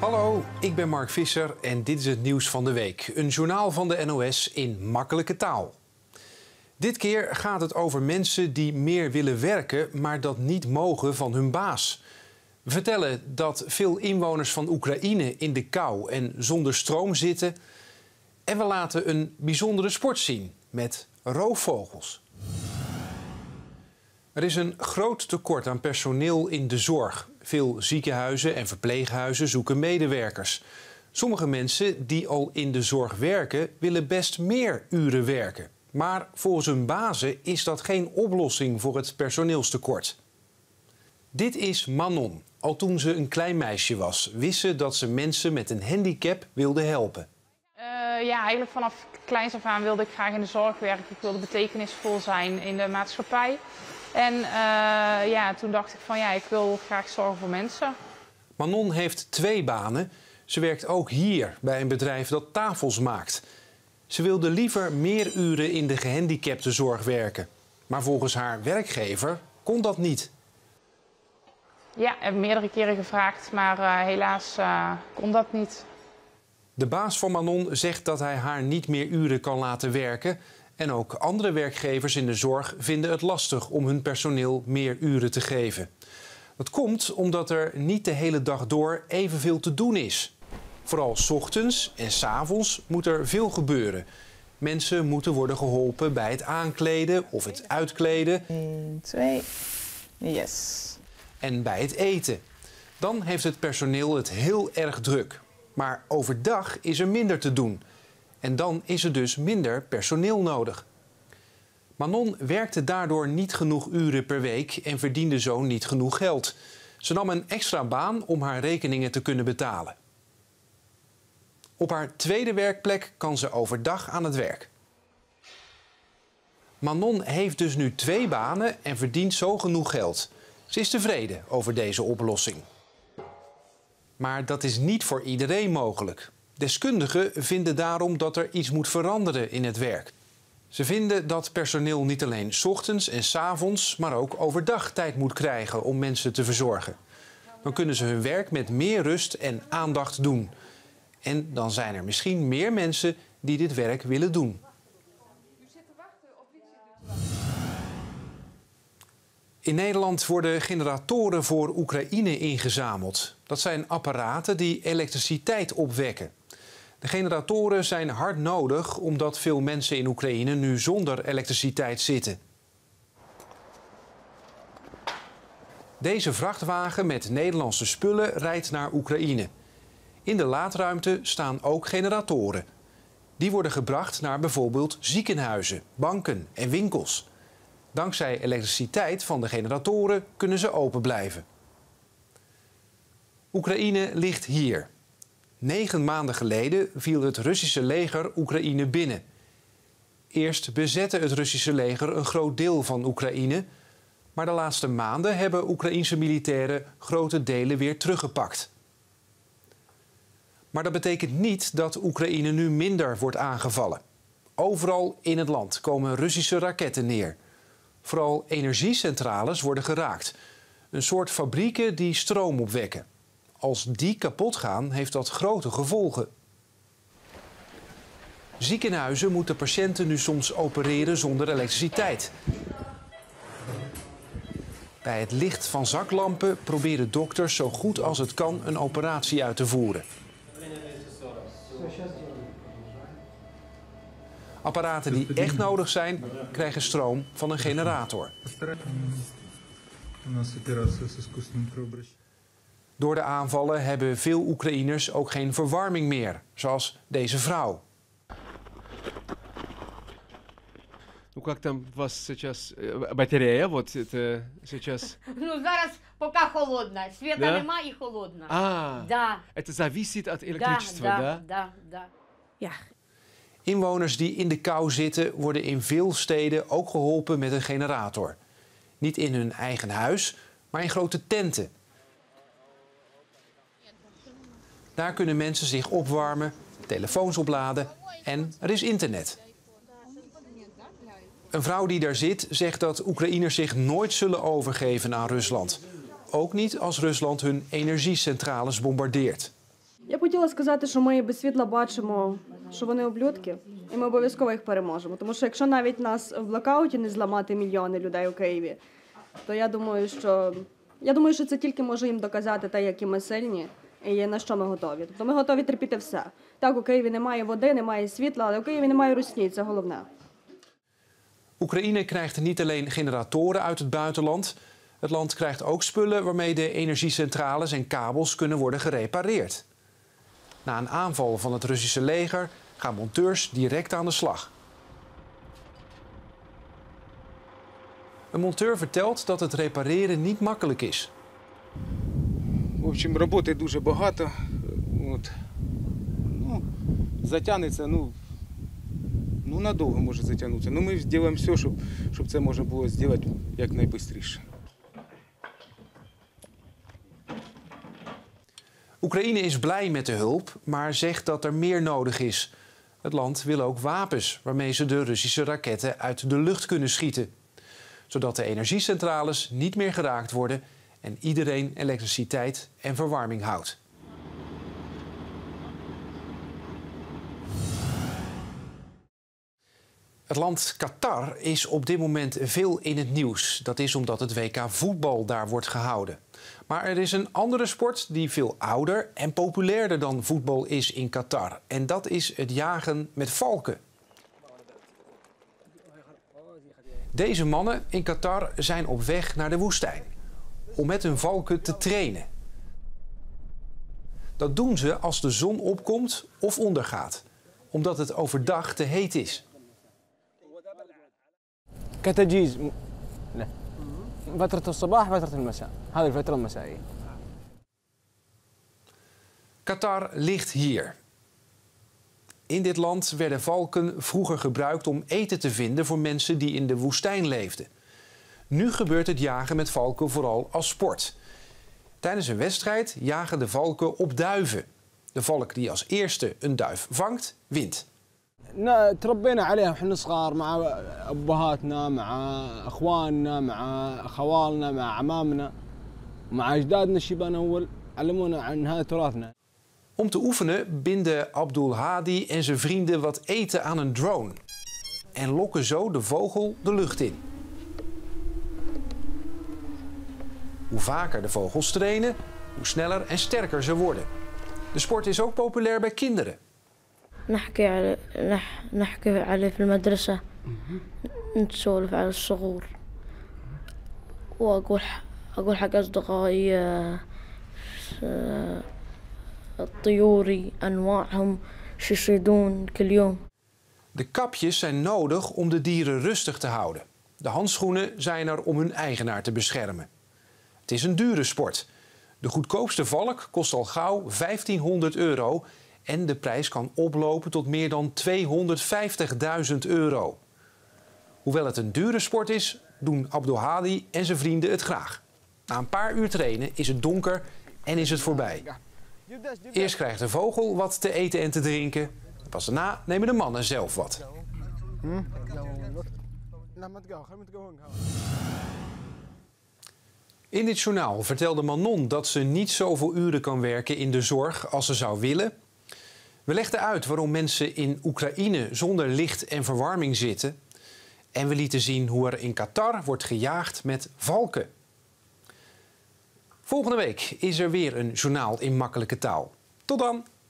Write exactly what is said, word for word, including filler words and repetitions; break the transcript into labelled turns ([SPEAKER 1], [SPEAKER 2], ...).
[SPEAKER 1] Hallo, ik ben Mark Visser en dit is het nieuws van de week. Een journaal van de N O S in makkelijke taal. Dit keer gaat het over mensen die meer willen werken, maar dat niet mogen van hun baas. We vertellen dat veel inwoners van Oekraïne in de kou en zonder stroom zitten. En we laten een bijzondere sport zien met roofvogels. Er is een groot tekort aan personeel in de zorg. Veel ziekenhuizen en verpleeghuizen zoeken medewerkers. Sommige mensen die al in de zorg werken, willen best meer uren werken. Maar volgens hun bazen is dat geen oplossing voor het personeelstekort. Dit is Manon. Al toen ze een klein meisje was, wist ze dat ze mensen met een handicap wilde helpen.
[SPEAKER 2] Uh, ja, eigenlijk vanaf kleins af aan wilde ik graag in de zorg werken. Ik wilde betekenisvol zijn in de maatschappij. En uh, ja, toen dacht ik van ja, ik wil graag zorgen voor mensen.
[SPEAKER 1] Manon heeft twee banen. Ze werkt ook hier bij een bedrijf dat tafels maakt. Ze wilde liever meer uren in de gehandicaptenzorg werken. Maar volgens haar werkgever kon dat niet.
[SPEAKER 2] Ja, ik heb meerdere keren gevraagd, maar uh, helaas uh, kon dat niet.
[SPEAKER 1] De baas van Manon zegt dat hij haar niet meer uren kan laten werken. En ook andere werkgevers in de zorg vinden het lastig om hun personeel meer uren te geven. Dat komt omdat er niet de hele dag door evenveel te doen is. Vooral 's ochtends en 's avonds moet er veel gebeuren. Mensen moeten worden geholpen bij het aankleden of het uitkleden.
[SPEAKER 3] één, twee, yes.
[SPEAKER 1] En bij het eten. Dan heeft het personeel het heel erg druk. Maar overdag is er minder te doen. En dan is er dus minder personeel nodig. Manon werkte daardoor niet genoeg uren per week en verdiende zo niet genoeg geld. Ze nam een extra baan om haar rekeningen te kunnen betalen. Op haar tweede werkplek kan ze overdag aan het werk. Manon heeft dus nu twee banen en verdient zo genoeg geld. Ze is tevreden over deze oplossing. Maar dat is niet voor iedereen mogelijk. Deskundigen vinden daarom dat er iets moet veranderen in het werk. Ze vinden dat personeel niet alleen 's ochtends en 's avonds, maar ook overdag tijd moet krijgen om mensen te verzorgen. Dan kunnen ze hun werk met meer rust en aandacht doen. En dan zijn er misschien meer mensen die dit werk willen doen. In Nederland worden generatoren voor Oekraïne ingezameld. Dat zijn apparaten die elektriciteit opwekken. De generatoren zijn hard nodig omdat veel mensen in Oekraïne nu zonder elektriciteit zitten. Deze vrachtwagen met Nederlandse spullen rijdt naar Oekraïne. In de laadruimte staan ook generatoren. Die worden gebracht naar bijvoorbeeld ziekenhuizen, banken en winkels. Dankzij elektriciteit van de generatoren kunnen ze open blijven. Oekraïne ligt hier. Negen maanden geleden viel het Russische leger Oekraïne binnen. Eerst bezette het Russische leger een groot deel van Oekraïne. Maar de laatste maanden hebben Oekraïense militairen grote delen weer teruggepakt. Maar dat betekent niet dat Oekraïne nu minder wordt aangevallen. Overal in het land komen Russische raketten neer. Vooral energiecentrales worden geraakt. Een soort fabrieken die stroom opwekken. Als die kapot gaan, heeft dat grote gevolgen. Ziekenhuizen moeten patiënten nu soms opereren zonder elektriciteit. Bij het licht van zaklampen proberen dokters zo goed als het kan een operatie uit te voeren. Apparaten die echt nodig zijn, krijgen stroom van een generator. Door de aanvallen hebben veel Oekraïners ook geen verwarming meer, zoals deze vrouw.
[SPEAKER 4] Ну как там у вас сейчас батарея? Вот это сейчас.
[SPEAKER 5] Ну зараз пока холодно, света
[SPEAKER 4] Да?
[SPEAKER 5] нема и холодно.
[SPEAKER 4] А,
[SPEAKER 5] Да.
[SPEAKER 4] это зависит от
[SPEAKER 5] Да,
[SPEAKER 4] электричества,
[SPEAKER 5] да,
[SPEAKER 4] да?
[SPEAKER 5] да, да.
[SPEAKER 3] Ja,
[SPEAKER 1] Inwoners die in de kou zitten worden in veel steden ook geholpen met een generator. Niet in hun eigen huis, maar in grote tenten. Daar kunnen mensen zich opwarmen, telefoons opladen en er is internet. Een vrouw die daar zit zegt dat Oekraïners zich nooit zullen overgeven aan Rusland. Ook niet als Rusland hun energiecentrales bombardeert.
[SPEAKER 6] Я б хотіла сказати, що ми без світла бачимо, що вони ублюдки, і ми обов'язково їх переможемо. Тому що якщо навіть нас в блокауті не зламати мільйони людей у Києві, то я думаю, що я думаю, що це тільки може їм доказати те, які ми сильні і на що ми готові. Тобто ми готові терпіти все. Так, у Києві немає води, немає світла, але у Києві немає русні, це головне.
[SPEAKER 1] Oekraïne krijgt niet alleen generatoren uit het buitenland. Het land krijgt ook spullen waarmee de energiecentrales en kabels kunnen worden gerepareerd. Na een aanval van het Russische leger gaan monteurs direct aan de slag. Een monteur vertelt dat het repareren niet makkelijk is.
[SPEAKER 7] В общем, роботи дуже багато. От. Ну, затягнеться, ну, ну, надовго може затягнутися. Ну, ми зробимо все, щоб, щоб це можна було зробити якнайшвидше.
[SPEAKER 1] Oekraïne is blij met de hulp, maar zegt dat er meer nodig is. Het land wil ook wapens waarmee ze de Russische raketten uit de lucht kunnen schieten. Zodat de energiecentrales niet meer geraakt worden en iedereen elektriciteit en verwarming houdt. Het land Qatar is op dit moment veel in het nieuws. Dat is omdat het W K voetbal daar wordt gehouden. Maar er is een andere sport die veel ouder en populairder dan voetbal is in Qatar. En dat is het jagen met valken. Deze mannen in Qatar zijn op weg naar de woestijn om met hun valken te trainen. Dat doen ze als de zon opkomt of ondergaat, omdat het overdag te heet is.
[SPEAKER 8] كتجهيز لا فترة الصباح فترة المساء هذه الفترة المسائية.
[SPEAKER 1] Qatar ligt hier. In dit land werden valken vroeger gebruikt om eten te vinden voor mensen die in de woestijn leefden. Nu gebeurt het jagen met valken vooral als sport. Tijdens een wedstrijd jagen de valken op duiven. De valk die als eerste een duif vangt, wint.
[SPEAKER 8] تربينا عليها واحنا صغار مع ابهاتنا مع اخواننا مع خوالنا مع عمامنا مع اجدادنا الشيبان اول علمونا عن هذا تراثنا.
[SPEAKER 1] Om te oefenen binden Abdul Hadi en zijn vrienden wat eten aan een drone en lokken zo de vogel de lucht in. Hoe vaker de vogels trainen, hoe sneller en sterker ze worden. De sport is ook populair bij kinderen.
[SPEAKER 9] نحكي على نح نحكي عليه في المدرسة نتسولف على الصغور وأقول أقول حق أصدقائي الطيوري أنواعهم شو يصيدون كل يوم.
[SPEAKER 1] De kapjes zijn nodig om de dieren rustig te houden. De handschoenen zijn er om hun eigenaar te beschermen. Het is een dure sport. De goedkoopste valk kost al gauw vijftienhonderd euro... en de prijs kan oplopen tot meer dan tweehonderdvijftigduizend euro. Hoewel het een dure sport is, doen Abdul Hadi en zijn vrienden het graag. Na een paar uur trainen is het donker en is het voorbij. Eerst krijgt de vogel wat te eten en te drinken. Pas daarna nemen de mannen zelf wat. In dit journaal vertelde Manon dat ze niet zoveel uren kan werken in de zorg als ze zou willen. We legden uit waarom mensen in Oekraïne zonder licht en verwarming zitten. En we lieten zien hoe er in Qatar wordt gejaagd met valken. Volgende week is er weer een journaal in makkelijke taal. Tot dan!